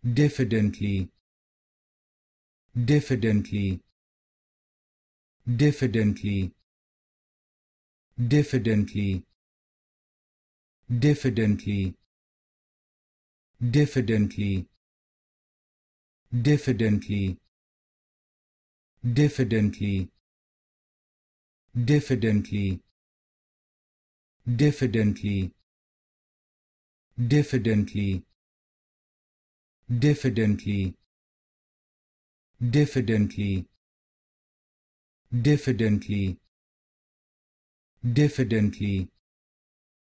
diffidently, diffidently, diffidently, diffidently, diffidently, diffidently, diffidently, diffidently, diffidently, diffidently, diffidently, diffidently, diffidently, diffidently, diffidently,